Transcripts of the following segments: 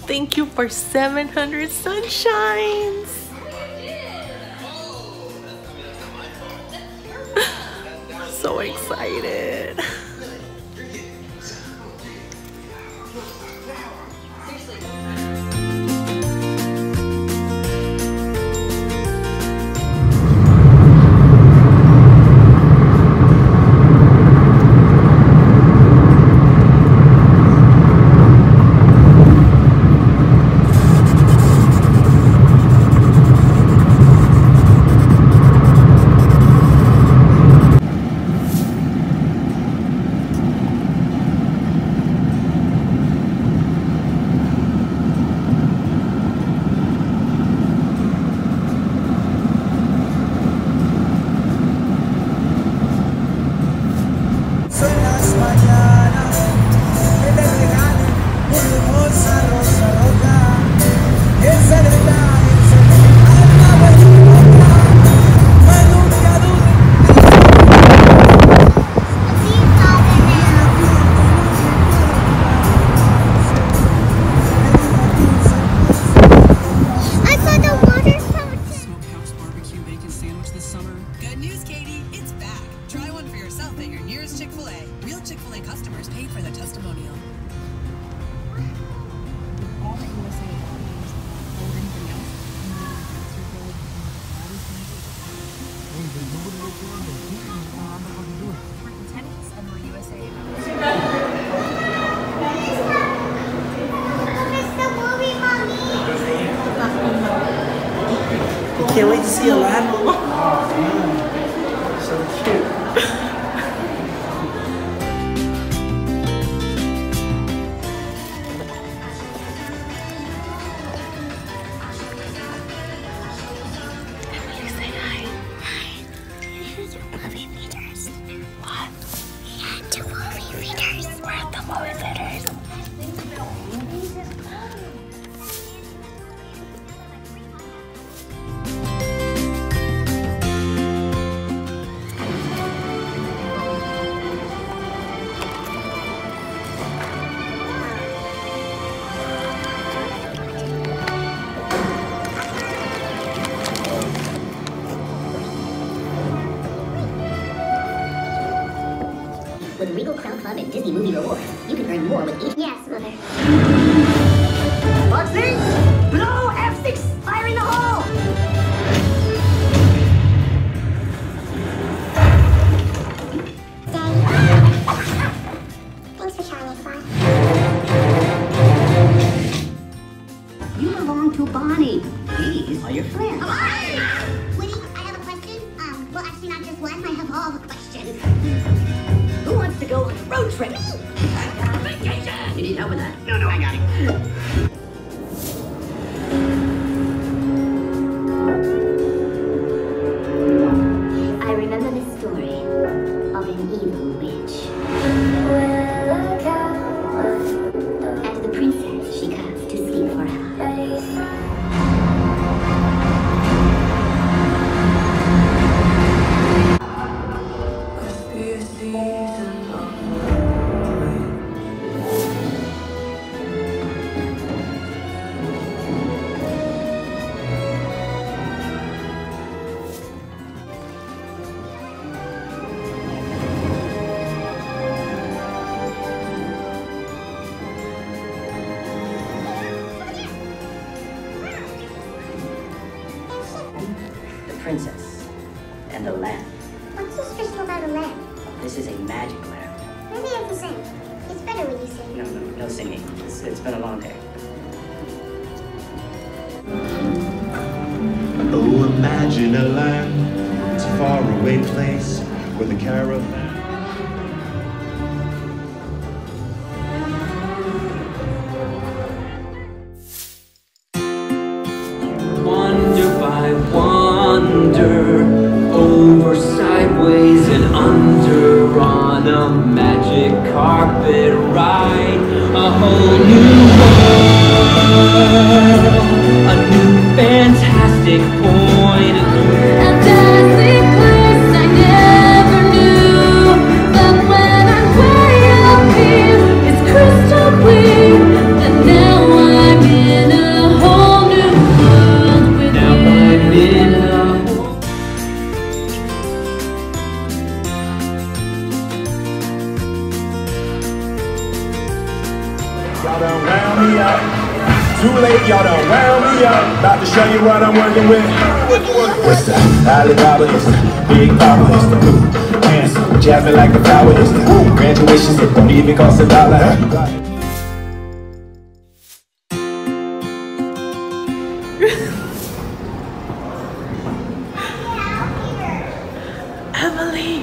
Thank you for 700 sunshines. So excited. Can't wait to see Aladdin. So cute. With Regal Crown Club and Disney Movie Rewards, you can earn more with each... Yes, Mother. Bugsy! Blow F6! Fire in the hole! Daddy. Thanks for showing me fun. You belong to Bonnie. These are your friends. Woody, I have a question. Well, actually not just one. I have all the questions. Who wants to go on a road trip? Vacation! You need help with that? No, I got it. I remember the story of an evil witch. And the princess she cast to sleep forever. Princess and the lamp. What's so special about a lamp? This is a magic lamp. Maybe I can sing. It's better when you sing. No singing. It's been a long day. Oh, imagine a land, it's a faraway place where the caravan. Wonder by wonder, over, sideways, and under, on a magic carpet ride, a whole new world, a new fantastic point of view. A dazzling place I never knew, but when I'm way up here, it's crystal clear that now I'm in y'all done wound me up. Too late, y'all done wound me up. About to show you what I'm working with. It's the Alibaba, it's the Big Papa, it's the handsome, jasmine like the flower, it's the graduations that don't even cost $1. Emily!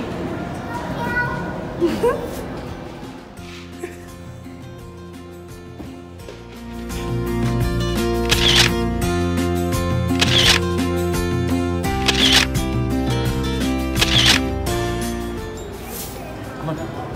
Come on.